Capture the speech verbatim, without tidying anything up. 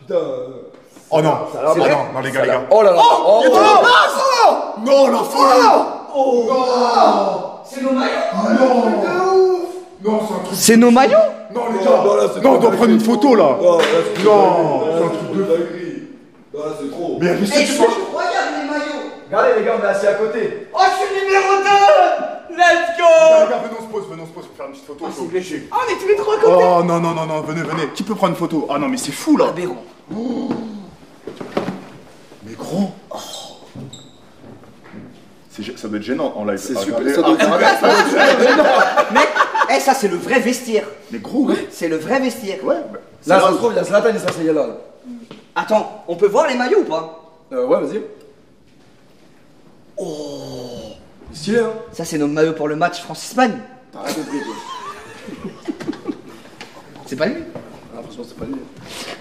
putain. Oh non, Ça oh va, non, non les gars, les gars. Oh là là. Oh, il est en base. Non, la folie. Oh non. C'est nos maillots. Non. Non, c'est un truc. C'est nos maillots. Non les gars. Non, là, c'est Non, on trop doit prendre une photo là. Non, là, c'est Non, trop c'est un dingue. truc de dinguerie. Non, là, c'est trop. Mais Eh, c'est c'est quoi? incroyable les maillots. Regardez, les gars, on est assis à côté. Oh, je suis numéro deux. Let's Les go. gars, les gars, venez, on se pose, venez, on se pose pour faire une petite photo. Ah, c'est péché. Oh, on est tous les trois à côté. Oh non, non, non, non, venez, venez. Qui peut prendre une photo? Ah non, mais c'est fou là. Aberrant. Mais gros. C'est gê- Ça doit être gênant en live. C'est Ah, super. regardez. Ça doit être- Mec, eh, ça c'est le vrai vestiaire. Mais gros, ouais. C'est le vrai vestiaire. Ouais. bah, c'est Là, ça là- se trouve, il y a Zlatan et ça, y est là. Attends, on peut voir les maillots ou pas? Euh, ouais, vas-y. Oh. Stylé, hein. Ça c'est nos maillots pour le match France-Espagne. T'as rien compris, toi. C'est pas lui? Ah, franchement, c'est pas lui.